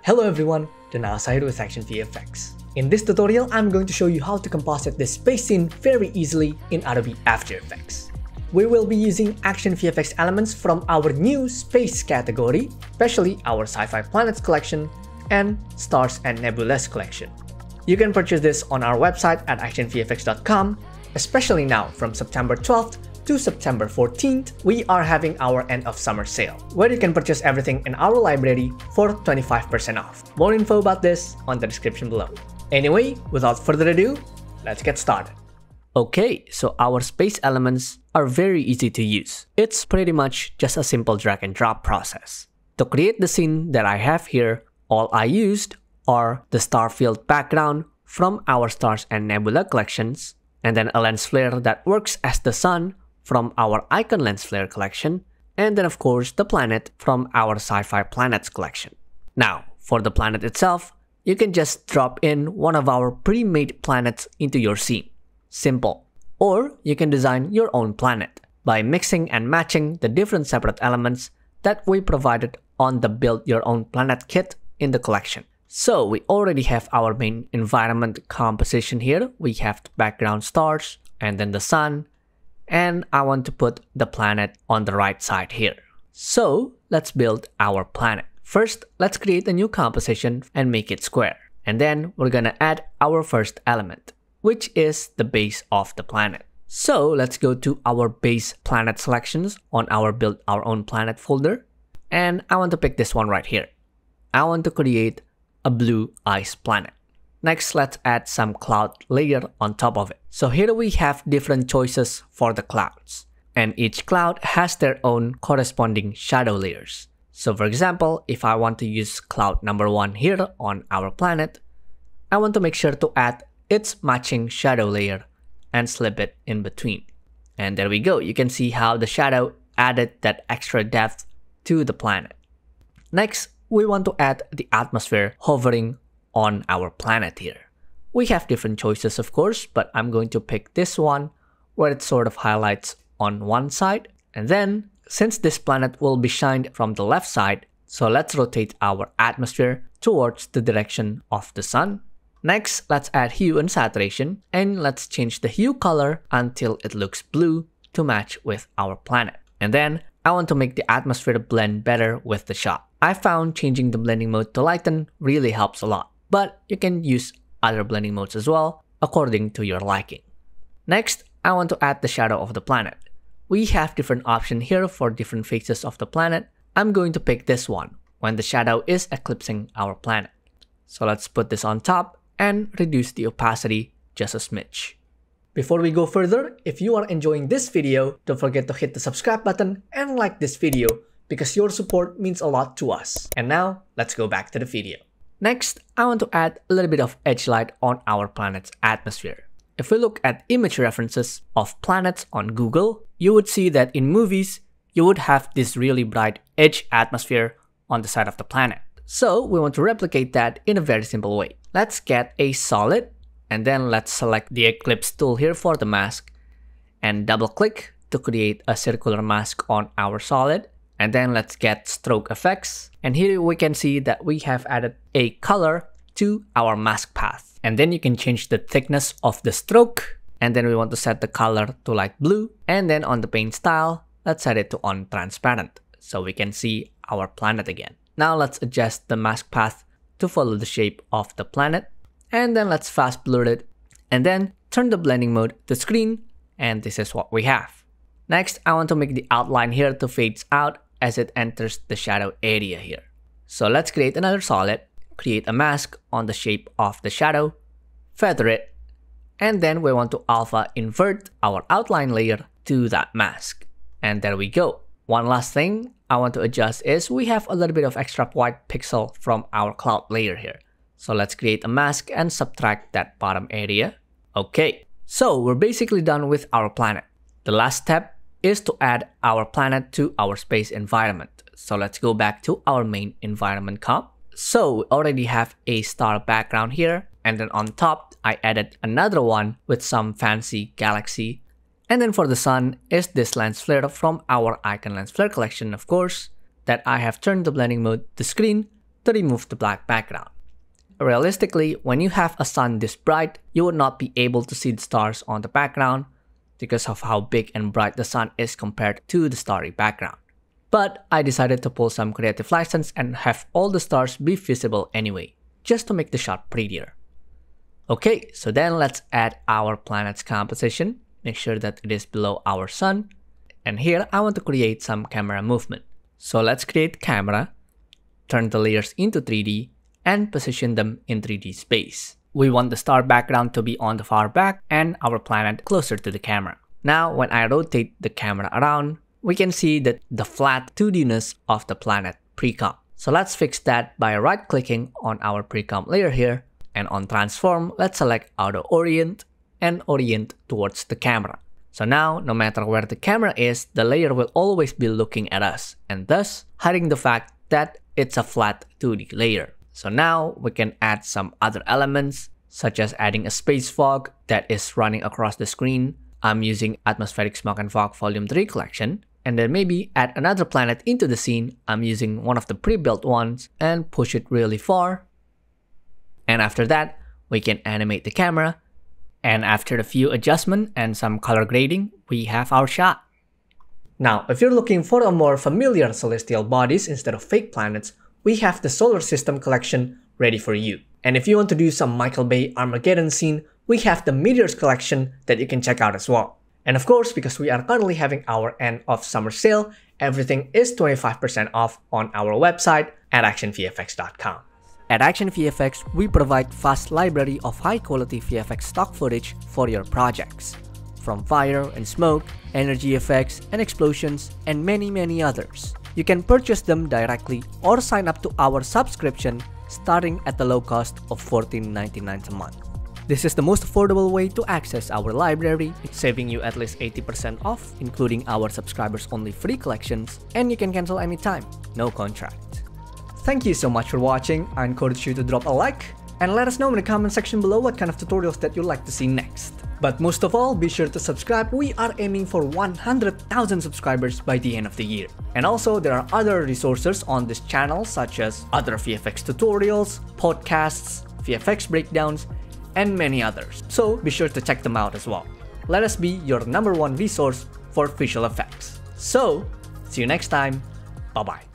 Hello everyone, Denasa here with ActionVFX. In this tutorial, I'm going to show you how to composite this space scene very easily in Adobe After Effects. We will be using ActionVFX elements from our new space category, especially our Sci-fi Planets collection and Stars and Nebulas collection. You can purchase this on our website at actionvfx.com, especially now from September 12th to September 14th, we are having our end of summer sale, where you can purchase everything in our library for 25% off. More info about this on the description below. Anyway, without further ado, let's get started. Okay, so our space elements are very easy to use. It's pretty much just a simple drag and drop process. To create the scene that I have here, all I used are the star field background from our Stars and Nebula collections, and then a lens flare that works as the sun from our Icon Lens Flare collection, and then of course the planet from our Sci-fi Planets collection. Now, for the planet itself, you can just drop in one of our pre-made planets into your scene. Simple. Or you can design your own planet by mixing and matching the different separate elements that we provided on the Build Your Own Planet kit in the collection. So we already have our main environment composition here. We have the background stars and then the sun, and I want to put the planet on the right side here. So let's build our planet. First, let's create a new composition and make it square. And then we're gonna add our first element, which is the base of the planet. So let's go to our base planet selections on our Build Our Own Planet folder. And I want to pick this one right here. I want to create a blue ice planet. Next, let's add some cloud layer on top of it. So here we have different choices for the clouds, and each cloud has their own corresponding shadow layers. So for example, if I want to use cloud number 1 here on our planet, I want to make sure to add its matching shadow layer and slip it in between. And there we go. You can see how the shadow added that extra depth to the planet. Next, we want to add the atmosphere hovering on our planet here. We have different choices of course, but I'm going to pick this one where it sort of highlights on one side. And then, since this planet will be shined from the left side, so let's rotate our atmosphere towards the direction of the sun. Next, let's add hue and saturation, and let's change the hue color until it looks blue to match with our planet. And then, I want to make the atmosphere blend better with the shot. I found changing the blending mode to lighten really helps a lot, but you can use other blending modes as well according to your liking. Next, I want to add the shadow of the planet. We have different options here for different faces of the planet. I'm going to pick this one when the shadow is eclipsing our planet. So let's put this on top and reduce the opacity just a smidge. Before we go further, if you are enjoying this video, don't forget to hit the subscribe button and like this video because your support means a lot to us. And now, let's go back to the video. Next, I want to add a little bit of edge light on our planet's atmosphere. If we look at image references of planets on Google, you would see that in movies, you would have this really bright edge atmosphere on the side of the planet. So we want to replicate that in a very simple way. Let's get a solid, and then let's select the Eclipse tool here for the mask, and double click to create a circular mask on our solid. And then let's get stroke effects. And here we can see that we have added a color to our mask path. And then you can change the thickness of the stroke. And then we want to set the color to light blue. And then on the paint style, let's set it to on transparent so we can see our planet again. Now let's adjust the mask path to follow the shape of the planet. And then let's fast blur it. And then turn the blending mode to screen. And this is what we have. Next, I want to make the outline here to fade out as it enters the shadow area here. So let's create another solid, create a mask on the shape of the shadow, feather it, and then we want to alpha invert our outline layer to that mask. And there we go. One last thing I want to adjust is we have a little bit of extra white pixel from our cloud layer here. So let's create a mask and subtract that bottom area. Okay, so we're basically done with our planet. The last step is to add our planet to our space environment. So let's go back to our main environment comp. So we already have a star background here, and then on top I added another one with some fancy galaxy. And then for the sun is this lens flare from our Icon Lens Flare collection of course, that I have turned the blending mode to screen to remove the black background. Realistically, when you have a sun this bright, you would not be able to see the stars on the background because of how big and bright the sun is compared to the starry background. But I decided to pull some creative license and have all the stars be visible anyway, just to make the shot prettier. Okay, so then let's add our planet's composition. Make sure that it is below our sun. And here I want to create some camera movement. So let's create camera, turn the layers into 3D, and position them in 3D space. We want the star background to be on the far back and our planet closer to the camera. Now, when I rotate the camera around, we can see that the flat 2D-ness of the planet pre-comp. So let's fix that by right-clicking on our pre-comp layer here, and on transform, let's select auto orient and orient towards the camera. So now, no matter where the camera is, the layer will always be looking at us, and thus hiding the fact that it's a flat 2D layer. So now we can add some other elements, such as adding a space fog that is running across the screen. I'm using Atmospheric Smoke and Fog Volume 3 collection. And then maybe add another planet into the scene. I'm using one of the pre-built ones and push it really far. And after that, we can animate the camera. And after a few adjustments and some color grading, we have our shot. Now, if you're looking for a more familiar celestial bodies instead of fake planets, we have the Solar System collection ready for you. And if you want to do some Michael Bay Armageddon scene, we have the Meteors collection that you can check out as well. And of course, because we are currently having our end of summer sale, everything is 25% off on our website at ActionVFX.com. At ActionVFX, we provide vast library of high-quality VFX stock footage for your projects. From fire and smoke, energy effects and explosions, and many others. You can purchase them directly or sign up to our subscription starting at the low cost of $14.99 a month. This is the most affordable way to access our library, saving you at least 80% off, including our subscribers-only free collections, and you can cancel anytime, no contract. Thank you so much for watching. I encourage you to drop a like, and let us know in the comment section below what kind of tutorials that you'd like to see next. But most of all, be sure to subscribe. We are aiming for 100,000 subscribers by the end of the year. And also, there are other resources on this channel, such as other VFX tutorials, podcasts, VFX breakdowns, and many others. So be sure to check them out as well. Let us be your #1 resource for visual effects. So, see you next time. Bye-bye.